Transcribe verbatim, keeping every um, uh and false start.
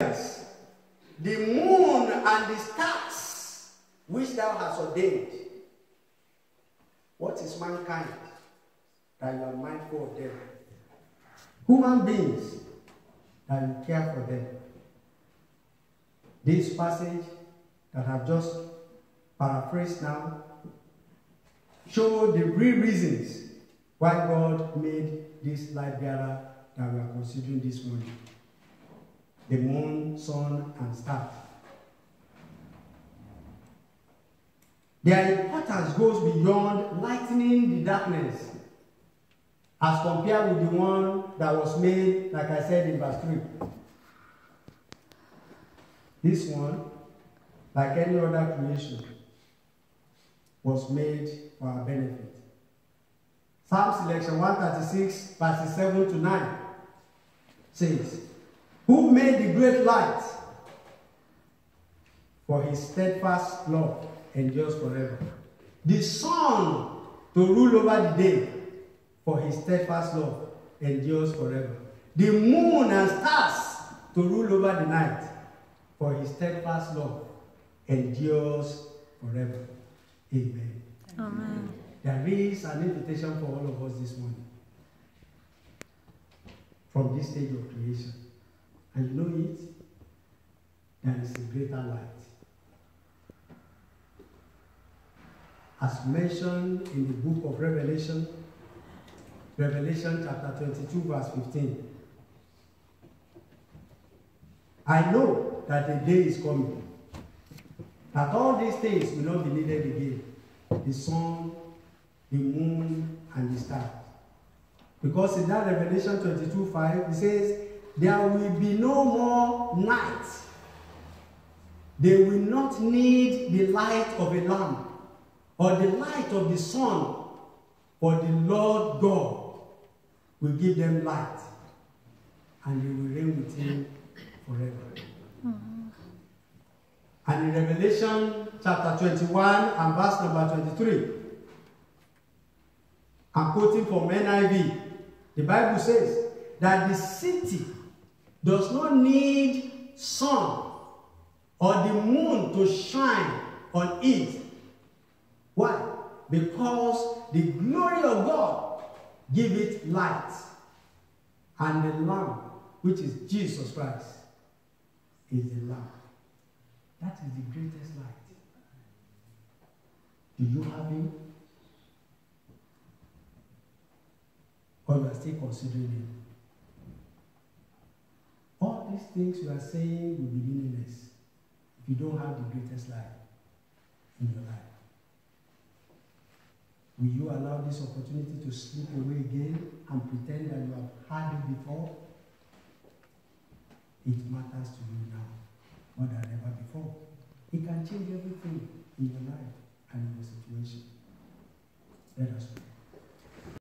the moon and the stars which thou hast ordained. What is mankind that you are mindful of them? Human beings that you care for them. This passage that I've just paraphrased now show the real reasons why God made this light bearer that we are considering this morning. The moon, sun, and stars. Their importance goes beyond lightening the darkness as compared with the one that was made, like I said in verse three. This one, like any other creation, was made for our benefit. Psalm selection one thirty-six, verses seven to nine says, who made the great light, for his steadfast love endures forever. The sun to rule over the day, for his steadfast love endures forever. The moon and stars to rule over the night, for his steadfast love endures forever. Amen. Amen. There is an invitation for all of us this morning from this stage of creation. And you know it, there is a greater light. As mentioned in the book of Revelation, Revelation chapter twenty-two, verse fifteen. I know that a day is coming, that all these things will not be needed again. The sun, the moon, and the stars. Because in that Revelation twenty-two, five, it says, there will be no more night. They will not need the light of a lamp or the light of the sun, for the Lord God will give them light, and they will reign with him forever. Mm-hmm. And in Revelation chapter twenty-one and verse number twenty-three, I'm quoting from N I V, the Bible says that the city does not need sun or the moon to shine on it. Why? Because the glory of God give it light, and the Lamb, which is Jesus Christ, is the Lamb. That is the greatest light. Do you have him? Or you are still considering him? All these things you are saying will be meaningless if you don't have the greatest light in your life. Will you allow this opportunity to slip away again and pretend that you have had it before? It matters to you now more than ever before. It can change everything in your life and in your situation. Let us pray.